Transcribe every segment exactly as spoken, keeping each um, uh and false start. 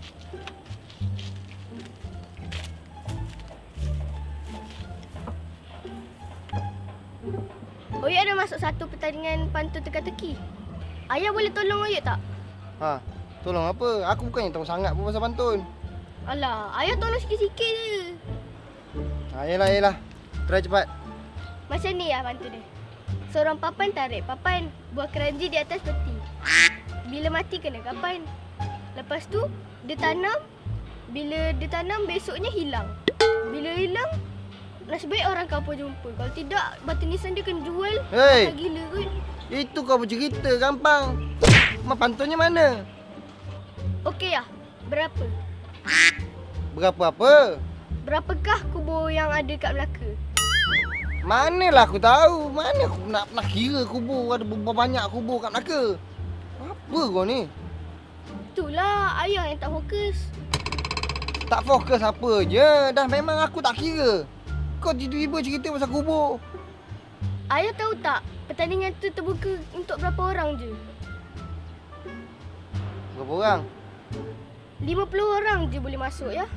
Oyuk ada masuk satu pertandingan pantun teka-teki. Ayah boleh tolong Oyuk tak? Ha, tolong apa? Aku bukannya tahu sangat pun pasal pantun. Alah, ayah tolong sikit-sikit je. Ha, yelah, yelah. Try cepat. Macam ni lah pantun dia. Seorang papan tarik papan, buah keranji di atas peti. Bila mati kena kapan. Lepas tu, dia tanam. Bila dia tanam, besoknya hilang. Bila hilang, nasib baik orang kampung jumpa. Kalau tidak, batu nisan dia kena jual. Hei! Gila kot. Itu kau bercerita, gampang. Mak pantunnya mana? Okey lah. Berapa? Berapa apa? Berapakah kubur yang ada kat Melaka? Manalah aku tahu. Mana aku nak pernah kira kubur. Ada berapa banyak kubur kat Melaka. Apa kau ni? Itulah ayah yang tak fokus. Tak fokus apa je. Dah memang aku tak kira. Kau tiba-tiba cerita pasal kubur. Ayah tahu tak, pertandingan tu terbuka untuk berapa orang je? Berapa orang? lima puluh orang je boleh masuk ya.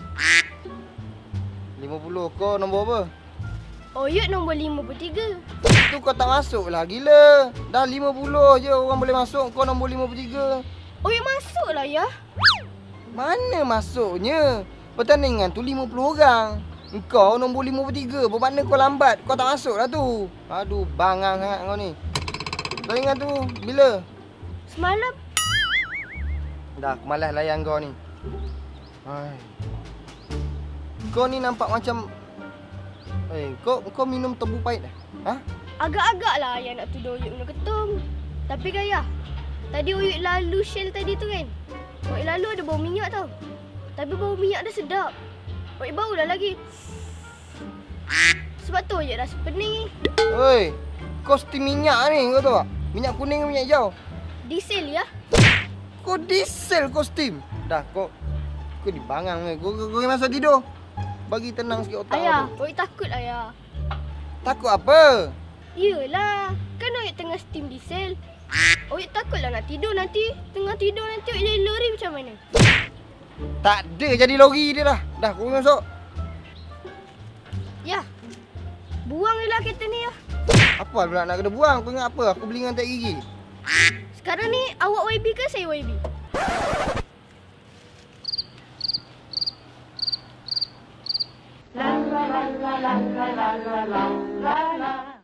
lima puluh. Kau nombor apa? Oyuk nombor lima puluh tiga. Tu kau tak masuk lah, gila. Dah lima puluh je orang boleh masuk. Kau nombor lima puluh tiga. Oyuk masuk lah ya. Mana masuknya? Pertandingan tu lima puluh orang. Kau nombor lima puluh tiga. Bermakna kau lambat. Kau tak masuk lah tu. Aduh, bangang sangat kau ni. Pertandingan tu bila? Semalam. Dah, aku malas layan kau ni. Hai. Kau ni nampak macam... Eh, kau kau minum tebu pahit dah? Ha? Agak-agak lah ayah nak tuduh Oyuk minum ketum. Tapi Gaya, tadi Oyuk lalu Shell tadi tu kan? Oyuk lalu ada bau minyak tau. Tapi bau minyak dah sedap. Oyuk bau dah lagi. Sebab tu Oyuk rasa pening ni. Oi, kau steam minyak ni, kau tahu tak? Minyak kuning ke minyak hijau? Diesel ya. Kau diesel kau steam. Dah, kau kau ni bangang ni. Kau kau pergi masuk tidur. Bagi tenang sikit otak Ayah, kau tu. Oyuk takut ayah. Takut apa? Yelah, kan Oyuk tengah steam diesel. Oyuk takutlah nak tidur nanti. Tengah tidur nanti Oyuk jadi lori macam mana? Tak ada jadi lori dia dah. Dah, kau pergi masuk. Ya, buang je lah kereta ni ya. Apa pula nak kena buang? Kau ingat apa? Aku beli dengan tak gigi. Sekarang ni awak Y B ke saya Y B? La la la la la la la la la la.